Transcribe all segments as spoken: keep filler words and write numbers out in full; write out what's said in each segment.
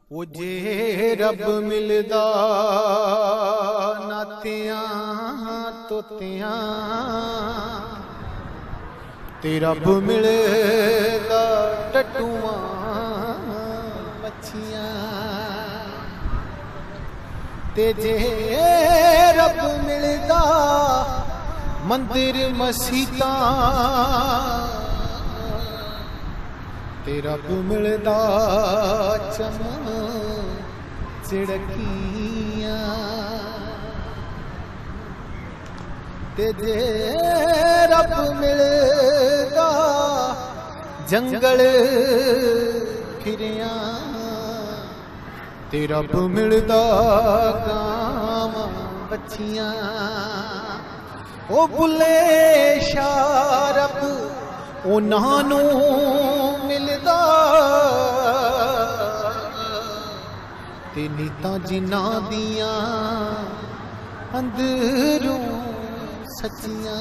ਉਹ ਜੇ ਰੱਬ ਮਿਲਦਾ ਨਾਤਿਆਂ ਤੋਤਿਆਂ ਤੇ ਰੱਬ ਮਿਲਦਾ ਟੱਟੂਆਂ ਮੱਛੀਆਂ ਤੇ ਜੇ ਰੱਬ ਮਿਲਦਾ ਮੰਦਿਰ ਮਸੀਤਾਂ ਤੇ ਰੱਬ ਮਿਲਦਾ ਚਮ ਚਿੜਕੀਆਂ ਤੇ ਜੇ ਰੱਬ ਮਿਲਦਾ ਜੰਗਲ ਫਿਰਿਆ ਤੇ ਰੱਬ ਮਿਲਦਾ ਗਾਵਾਂ ਬੱਚੀਆਂ ਉਹ ਬੁੱਲੇ ਸ਼ਾਹ ਰੱਬ ਉਹਨਾਂ ਨੂੰ ਮਿਲਦਾ ਤੇ ਨੀਤਾਂ ਜਿਨ੍ਹਾਂ ਦੀਆਂ ਅੰਦਰੋਂ ਸੱਚੀਆਂ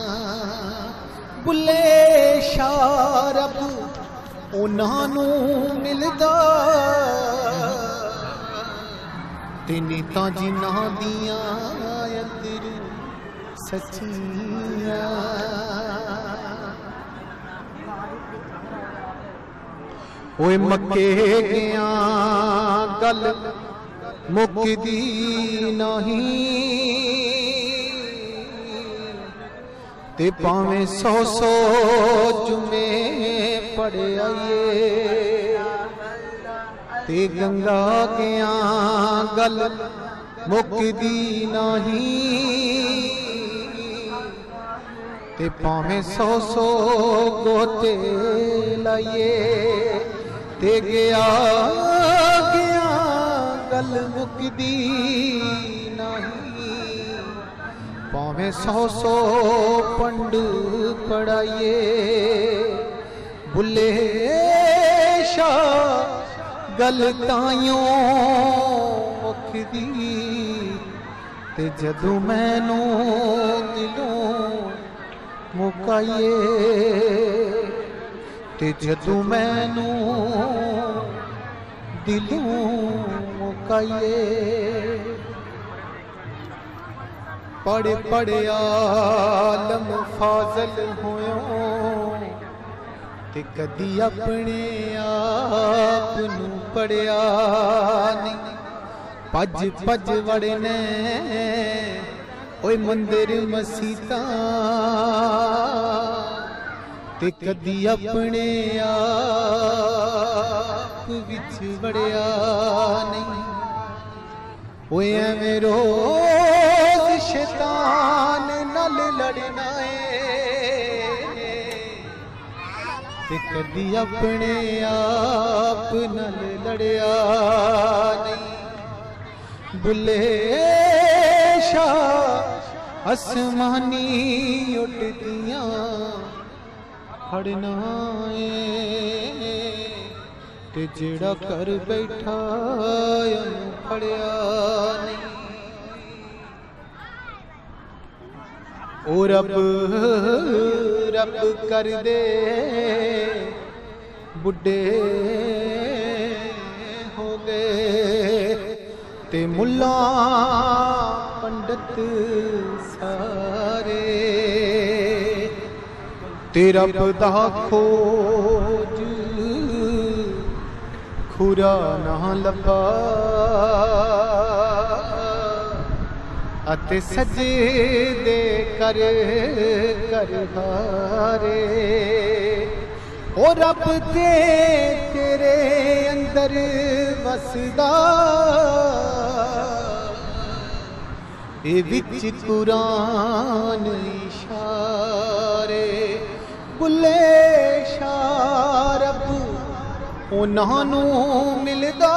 ਬੁੱਲੇ ਸ਼ਾਹ ਰੱਬ ਉਹਨਾਂ ਨੂੰ ਮਿਲਦਾ ਤੇ ਨੀਤਾਂ ਜਿਨ੍ਹਾਂ ਦੀਆਂ ਅੰਦਰੋਂ ਸੱਚੀਆਂ ਓਏ ਮੱਕੇ ਗਿਆ ਗੱਲ ਮੁੱਕਦੀ ਨਹੀਂ ਤੇ ਭਾਵੇਂ ਸੌ ਸੌ ਜੁਮੇ ਪੜ੍ਹਾਈਏ ਤੇ ਗੰਗਾ ਗਿਆ ਗੱਲ ਮੁੱਕਦੀ ਨਹੀਂ ਤੇ ਭਾਵੇਂ ਸੌ ਸੌ ਗੋਤੇ ਲਾਈਏ ਤੇ ਗਿਆ ਗਿਆ ਗੱਲ ਮੁੱਕਦੀ ਨਹੀਂ ਭਾਵੇਂ ਸੌ ਸੌ ਪੰਡ ਪੜਾਈਏ ਬੁੱਲੇ ਸ਼ਾਹ ਗੱਲ ਤਾਈਓਂ ਮੁੱਕਦੀ ਤੇ ਜਦੋਂ ਮੈਨੂੰ ਦਿਲੋਂ ਮੁਕਾਈਏ ਤੇ ਜਦੋਂ ਮੈਨੂੰ ਦਿਲੋਂ ਮੁਕਾਈਏ ਪੜ੍ਹ ਪੜ੍ਹ ਆਲਮ ਫਾਜ਼ਲ ਹੋਇਓ ਤੇ ਕਦੀ ਆਪਣੇ ਆਪ ਨੂੰ ਪੜਿਆ ਨਹੀਂ ਭੱਜ ਭੱਜ ਵੜਨੇ ਓਏ ਮੰਦਿਰ ਮਸੀਤਾਂ ਤੇ ਕਦੀ ਆਪਣੇ ਆਪ ਵਿੱਚ ਵੜਿਆ ਨਹੀਂ ਓਏ ਐਵੇਂ ਰੋਜ਼ ਸ਼ੈਤਾਨ ਨਾਲ ਲੜਨਾ ਏ ਤੇ ਕਦੀ ਆਪਣੇ ਆਪ ਨਾਲ ਲੜਿਆ ਨਹੀਂ ਬੁੱਲੇ ਸ਼ਾਹ ਅਸਮਾਨੀ ਉੱਡਦੀਆਂ ਫੜਨਾ ਏ ਤੇ ਜਿਹੜਾ ਕਰ ਬੈਠਾ ਉਹਨੂੰ ਫੜਿਆ ਨਹੀਂ ਉਹ ਰੱਬ ਰੱਬ ਕਰਦੇ ਬੁੱਢੇ ਹੋ ਗਏ ਤੇ ਮੁੱਲਾ ਪੰਡਤ ਸਾਰੇ ਤੇ ਰੱਬ ਦਾ ਖੋਜ ਖੁਰਾ ਨਾ ਲੱਭਾ ਅਤੇ ਸਜਦੇ ਕਰ ਕਰ ਹਾਰੇ ਉਹ ਰੱਬ ਤੇ ਤੇਰੇ ਅੰਦਰ ਵਸਦਾ ਇਹ ਵਿੱਚ ਕੁਰਾਨ ਇਸ਼ਾਰੇ ਬੁੱਲੇ ਸ਼ਾਹ ਰੱਬ ਉਹਨਾਂ ਨੂੰ ਮਿਲਦਾ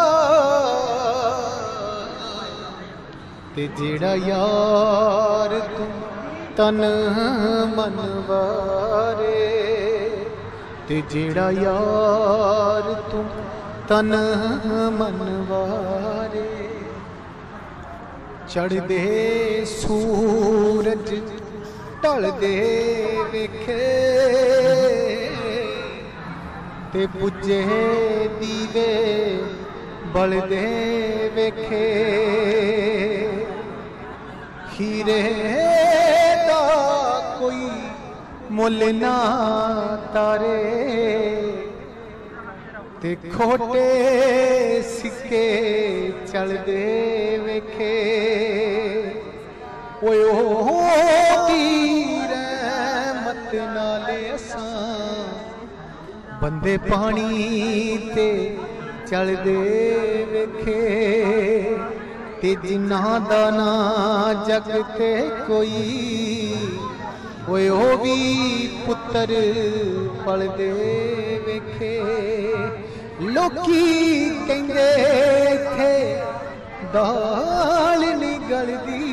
ਤੇ ਜਿਹੜਾ ਯਾਰ ਤੂੰ ਤਨ ਮਨ ਵਾਰੇ ਤੇ ਜਿਹੜਾ ਯਾਰ ਤੂੰ ਤਨ ਮਨ ਵਾਰੇ ਚੜ੍ਹਦੇ ਸੂਰਜ ਢਲਦੇ ਵੇਖੇ ਤੇ ਪੁੱਜੇ ਦੀਵੇ बलदे वेखे हीरे दा कोई मुल ना तारे ते खोटे सिक्के चलदे वेखे ओए ओ दी रहमत नाले असां बंदे पानी ते चलदे वेखे ते जिन्हां दा ना जग ते कोई ओए ओ भी पुत्र पलदे वेखे लोकी कहंदे थे दाल नहीं गलदी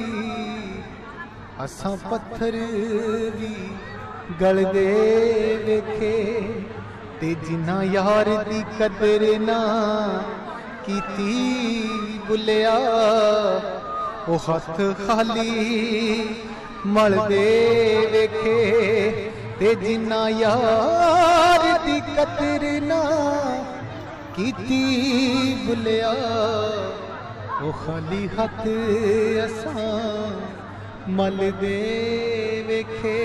असां पत्थर भी गलदे वेखे ते जिन्हां यार दी कदर ना कीती बुलिया ओ हथ खाली मलदे वेखे ते जिन्हां यार दी कदर ना कीती बुलिया ओ खाली हथ असां मलदे वेखे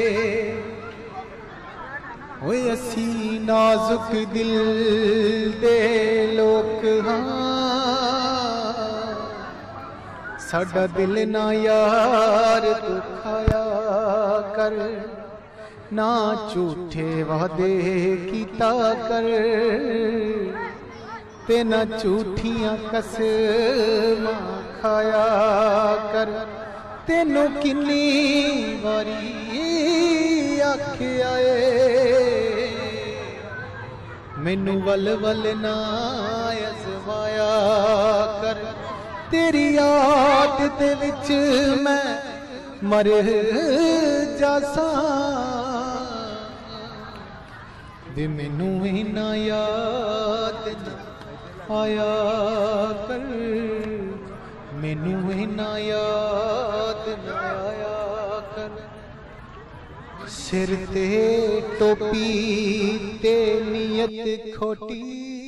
ओए असी नाजुक दिल दे लोक हाँ साडा दिल ना यार दुखाया कर ना झूठे वादे कीता कर ते ना झूठियां कसमां खाया कर तेनू किन्नी वारी आखिया मैनू वल वल ना अज़माया कर तेरी याद दे विच मैं मर जासा वे मैनू इना याद ना आया कर मैनू इना याद ना आया कर सिर ते टोपी ते नियत खोटी